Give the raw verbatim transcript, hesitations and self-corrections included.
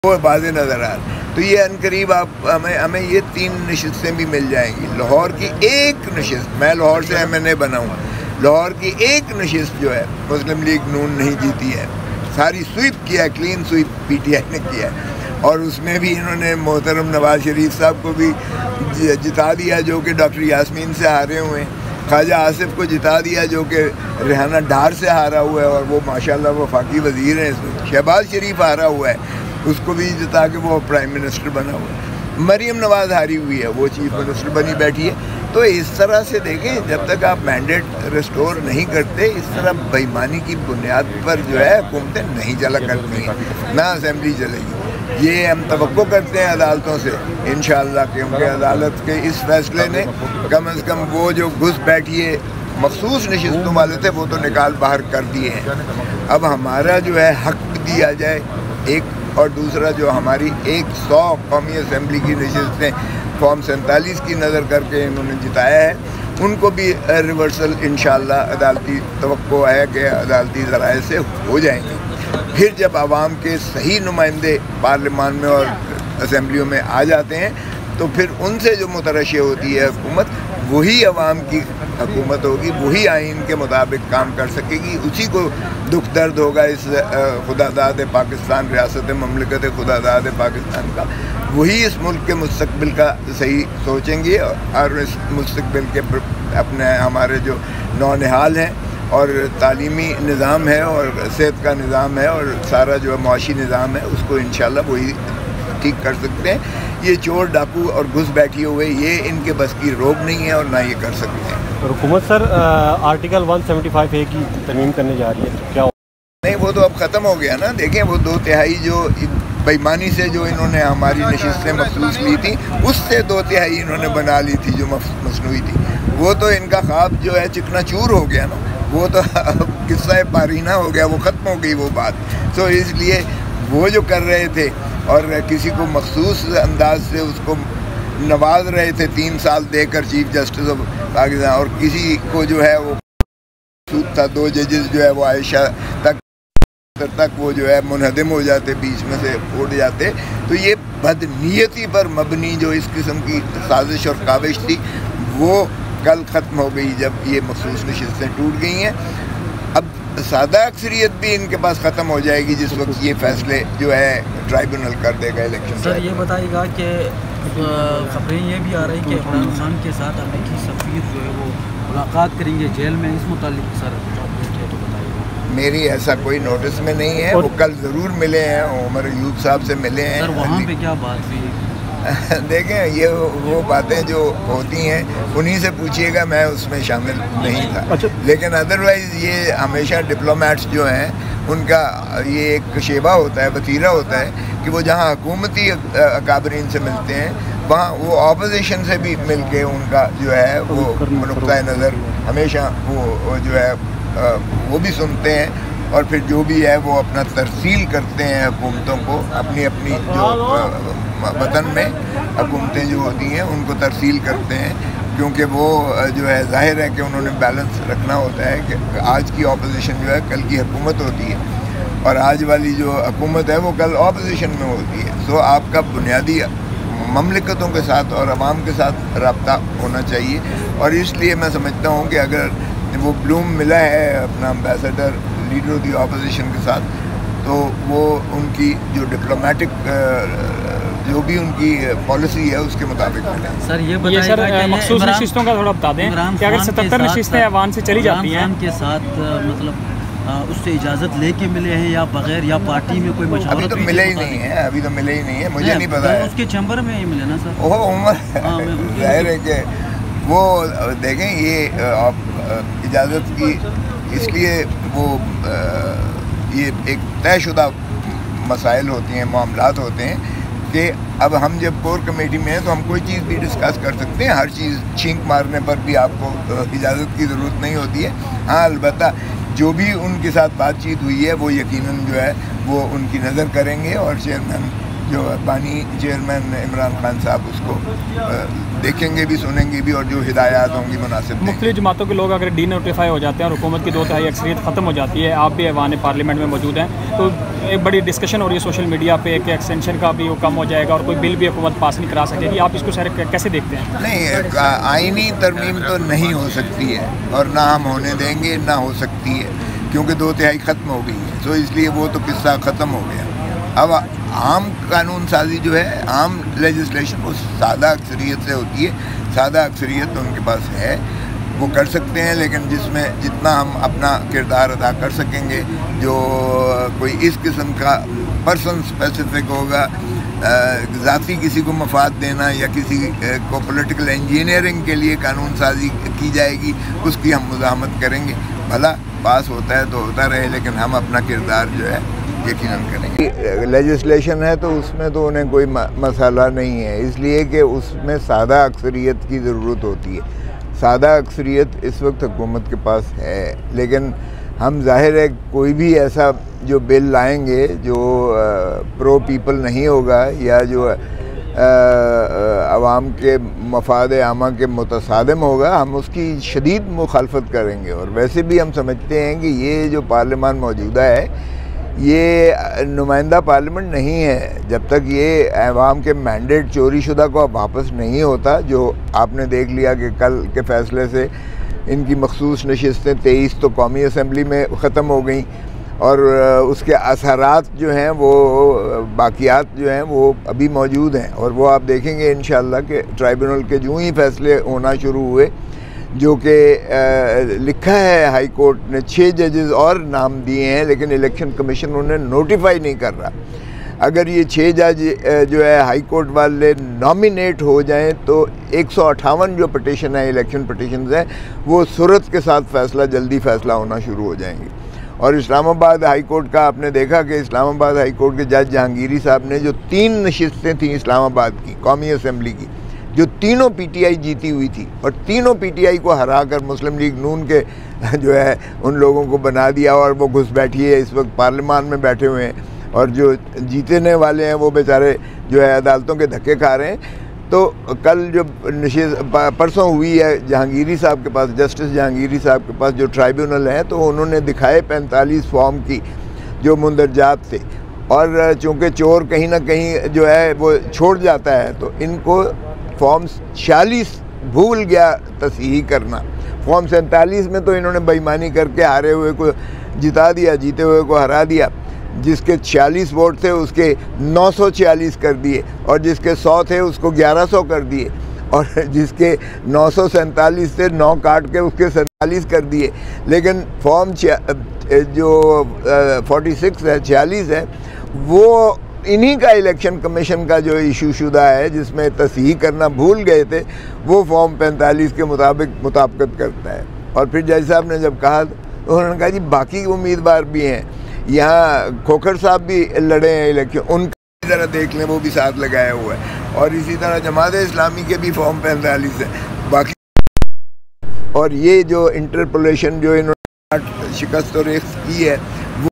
वो वाज़े नज़र आ रहा है। तो ये अनकरीब आप हमें हमें ये तीन नशिस्तें भी मिल जाएंगी। लाहौर की एक नशिस्त, मैं लाहौर से एम एन ए बना हूँ, लाहौर की एक नशिस्त जो है मुस्लिम लीग नून नहीं जीती है, सारी स्वीप किया, clean sweep P T I ने किया है। और उसमें भी इन्होंने मोहतरम नवाज शरीफ साहब को भी जिता दिया जो कि डॉक्टर यास्मीन से हारे हुए हैं, ख्वाजा आसिफ को जिता दिया जो कि रेहाना डार से हारा हुआ है और वो माशाल्लाह वो वफाकी वज़ीर हैं। इसमें शहबाज शरीफ हारा हुआ है, उसको भी जिता के वो प्राइम मिनिस्टर बना हुआ है। मरीम नवाज़ हारी हुई है, वो चीफ मिनिस्टर बनी बैठी है। तो इस तरह से देखें, जब तक आप मैंडेट रिस्टोर नहीं करते, इस तरह बेईमानी की बुनियाद पर जो है हुकूमतें नहीं चला करती हैं, ना असेंबली चलेगी। ये हम तवक्को करते हैं अदालतों से इंशाअल्लाह, क्योंकि अदालत के इस फैसले ने कम अज़ कम वो जो घुस बैठिए मखसूस नशिस्तों वाले थे वो तो निकाल बाहर कर दिए हैं। अब हमारा जो है हक दिया जाए एक, और दूसरा जो हमारी एक सौ कौमी असम्बली की नशिस्तें फॉर्म सैंतालीस की नज़र करके इन्होंने जिताया है, उनको भी रिवर्सल इंशाअल्लाह अदालती तवक्को है कि अदालती ज़राए से हो जाएंगे। फिर जब आवाम के सही नुमाइंदे पार्लियामान में और असम्बलियों में आ जाते हैं तो फिर उनसे जो मुतरशी होती है हुकूमत, वही आवाम की हुकूमत होगी, वही आइन के मुताबिक काम कर सकेगी। उसी को दुख दर्द होगा इस खुदादाद पाकिस्तान, रियासत ममलिकत खुदादाद पाकिस्तान का, वही इस मुल्क के मुस्तकबिल का सही सोचेंगे और इस मुस्तकबिल के अपने हमारे जो नौनिहाल हैं और तालीमी निज़ाम है और सेहत का निज़ाम है और सारा जो मुआशी निज़ाम है उसको इंशाअल्लाह वही ठीक कर सकते हैं। ये चोर डाकू और घुस बैठी हुए ये इनके बस की रोक नहीं है और ना ये कर सकते हैं। हुकूमत सर आर्टिकल एक सौ पचहत्तर ए की तरमीम करने जा रही है, तो क्या नहीं, वो तो अब ख़त्म हो गया ना। देखें, वो दो तिहाई जो बेईमानी से जो इन्होंने हमारी नशिस्तें मखसूस ली थी, उससे दो तिहाई इन्होंने बना ली थी जो मसनूई थी, वो तो इनका ख्वाब जो है चिकनाचूर हो गया ना, वो तो किस्सा पारीना हो गया, वो ख़त्म हो गई वो बात। तो इसलिए वो जो कर रहे थे और किसी को मखसूस अंदाज से उसको नवाज रहे थे तीन साल देकर चीफ जस्टिस ऑफ पाकिस्तान, और किसी को जो है वो था, दो जजेस जो है वो आयशा तक तक वो जो है मुनहदम हो जाते, बीच में से उड़ जाते। तो ये बदनीयती पर मबनी जो इस किस्म की साजिश और काविश थी वो कल ख़त्म हो गई जब ये मखसूस नशिस्तें टूट गई हैं। अब सादा अक्सरियत भी इनके पास ख़त्म हो जाएगी जिस वक्त ये फैसले जो है ट्राइब्यूनल कर देगा इलेक्शन। सर ये बताइएगा कि खबरें ये भी आ रही कि इमरान खान के साथ अमेरिकी सफ़ीर जो है वो मुलाकात करेंगे जेल में, इस मुतालिक सर अपडेट है तो बताइएगा। मेरी ऐसा कोई नोटिस में नहीं है, वो कल ज़रूर मिले हैं, उमर अयूब साहब से मिले हैं। सर वहाँ पे क्या बात हुई? देखें, ये वो बातें जो होती हैं उन्हीं से पूछिएगा, मैं उसमें शामिल नहीं था। अच्छा। लेकिन अदरवाइज़ ये हमेशा डिप्लोमेट्स जो हैं उनका ये एक शेबा होता है, वतीरा होता है कि वो जहाँ हुकूमती अकाबरीन से मिलते हैं वहाँ वो ऑपोजिशन से भी मिल के उनका जो है वो नुक्ता नज़र हमेशा वो, वो जो है वो भी सुनते हैं और फिर जो भी है वो अपना तरसील करते हैं हुकूमतों को, अपनी अपनी जो वतन में हुकूमतें जो होती हैं उनको तरसील करते हैं, क्योंकि वो जो है जाहिर है कि उन्होंने बैलेंस रखना होता है कि आज की अपोजिशन जो है कल की हुकूमत होती है और आज वाली जो हुकूमत है वो कल अपोजिशन में होती है। सो आपका बुनियादी ममलिकतों के साथ और अवाम के साथ रब्ता होना चाहिए, और इसलिए मैं समझता हूँ कि अगर वो ब्लूम मिला है अपना ambassador leader of the opposition के साथ, तो वो उनकी जो डिप्लोमेटिक जो भी उनकी पॉलिसी है उसके मुताबिक मिले। सर ये बताइए सर मखसूस नशिस्तों का थोड़ा बता दें कि अगर सतहत्तर नशिस्तें ऐवान से चली जाती हैं के साथ मतलब उससे इजाज़त लेके मिले हैं या बगैर, या पार्टी में कोई मशवरा? अभी तो मिले ही नहीं है, अभी तो मिले ही नहीं है, मुझे नहीं पता है। उसके चैम्बर में ही मिले ना सर? ओह उमर जाहिर है कि वो देखें ये इजाज़त की, इसलिए वो ये एक तयशुदा मसाइल होती हैं, मामलात होते हैं कि अब हम जब कोर कमेटी में हैं तो हम कोई चीज़ भी डिस्कस कर सकते हैं, हर चीज़ छींक मारने पर भी आपको इजाज़त की ज़रूरत नहीं होती है। हाँ, अलबत्ता जो भी उनके साथ बातचीत हुई है वो यकीनन जो है वो उनकी नज़र करेंगे और चेयरमैन जो बानी चेयरमैन इमरान खान साहब उसको देखेंगे भी, सुनेंगे भी, और जो हिदायत होंगी मुनासिब। मुख्तलिफ जमातों के लोग अगर डी नोटिफाई हो जाते हैं और हुकूमत की दो तिहाई अक्सरियत ख़त्म हो जाती है, आप भी ऐवान पार्लियामेंट में मौजूद हैं, तो एक बड़ी डिस्कशन हो रही है सोशल मीडिया पे कि एक्सटेंशन का भी वो कम हो जाएगा और कोई बिल भी हुकूमत पास नहीं करा सकेगी। आप इसको सर कैसे देखते हैं? नहीं, आईनी तरमीम तो नहीं हो सकती है और ना हम होने देंगे, ना हो सकती है, क्योंकि दो तिहाई ख़त्म हो गई है, तो इसलिए वो तो किस्सा ख़त्म हो गया। अब आम कानून साजी जो है, आम लेजिस्लेशन, वो सादा अक्सरियत से होती है। सादा अक्सरियत तो उनके पास है, वो कर सकते हैं, लेकिन जिसमें जितना हम अपना किरदार अदा कर सकेंगे, जो कोई इस किस्म का पर्सन स्पेसिफिक होगा, ज़ाती किसी को मफाद देना या किसी को पॉलिटिकल इंजीनियरिंग के लिए कानून साजी की जाएगी, उसकी हम मुज़ाहमत करेंगे। भला पास होता है तो होता रहे, लेकिन हम अपना किरदार जो है यकीनन करेंगे। लेजिस्लेशन है तो उसमें तो उन्हें कोई मसाला नहीं है, इसलिए कि उसमें सादा अक्सरियत की ज़रूरत होती है। सादा अक्सरियत इस वक्त हुकूमत के पास है, लेकिन हम जाहिर है कोई भी ऐसा जो बिल लाएंगे जो प्रो पीपल नहीं होगा या जो आवाम के मफाद आमा के मुतसादिम होगा, हम उसकी शदीद मुखालफत करेंगे। और वैसे भी हम समझते हैं कि ये जो पार्लियामान मौजूदा है, ये नुमाइंदा पार्लियामेंट नहीं है। जब तक ये अवाम के मैंडेट चोरी शुदा को वापस नहीं होता, जो आपने देख लिया कि कल के फ़ैसले से इनकी मखसूस नशिस्तें तेईस तो कौमी असम्बली में ख़त्म हो गई, और उसके असरात जो हैं वो बाकियात जो हैं वो अभी मौजूद हैं। और वो आप देखेंगे इंशाअल्लाह कि ट्राइब्यूनल के जो ही फ़ैसले होना शुरू हुए, जो कि लिखा है हाई कोर्ट ने छः जजेस और नाम दिए हैं, लेकिन इलेक्शन कमीशन उन्हें नोटिफाई नहीं कर रहा। अगर ये छः जज जो है हाई कोर्ट वाले नॉमिनेट हो जाएं तो एक सौ अट्ठावन जो पटिशन है, इलेक्शन पटिशन हैं, वो सूरत के साथ फ़ैसला जल्दी फ़ैसला होना शुरू हो जाएंगे। और इस्लामाबाद हाई कोर्ट का आपने देखा कि इस्लामाबाद हाई कोर्ट के जज जहांगीरी साहब ने जो तीन नशिस्तें थीं इस्लामाबाद की कौमी असम्बली की, जो तीनों पीटीआई जीती हुई थी, और तीनों पीटीआई को हरा कर मुस्लिम लीग नून के जो है उन लोगों को बना दिया, और वो घुस बैठी है इस वक्त पार्लियामान में बैठे हुए हैं, और जो जीतने वाले हैं वो बेचारे जो है अदालतों के धक्के खा रहे हैं। तो कल जो नशिस्त परसों हुई है जहांगीरी साहब के पास, जस्टिस जहांगीरी साहब के पास जो ट्राइब्यूनल है, तो उन्होंने दिखाए पैंतालीस फॉर्म की जो मुंदरजात थे, और चूँकि चोर कहीं ना कहीं जो है वो छोड़ जाता है, तो इनको फॉर्म छियालीस भूल गया तस्हीह करना। फॉर्म सैंतालीस में तो इन्होंने बेईमानी करके हारे हुए को जिता दिया, जीते हुए को हरा दिया। जिसके छियालीस वोट थे उसके नौ सौ छियालीस कर दिए, और जिसके सौ थे उसको ग्यारह सौ कर दिए, और जिसके नौ सौ सैंतालीस थे नौ काट के उसके सैंतालीस कर दिए। लेकिन फॉर्म जो फोर्टी सिक्स है, छियालीस है, वो इन्हीं का इलेक्शन कमीशन का जो इशू शुदा है, जिसमें तस्हीह करना भूल गए थे, वो फॉर्म पैंतालीस के मुताबिक मुताबिकत करता है। और फिर जज साहब ने जब कहा तो उन्होंने कहा जी बाकी उम्मीदवार भी हैं, यहाँ खोखर साहब भी लड़े हैं इलेक्शन, उनका ज़रा देख लें, वो भी साथ लगाया हुआ है। और इसी तरह जमात इस्लामी के भी फॉर्म पैंतालीस है बाकी। और ये जो इंटरपोलेशन जो इन्होंने शिकस्त और रेख की है,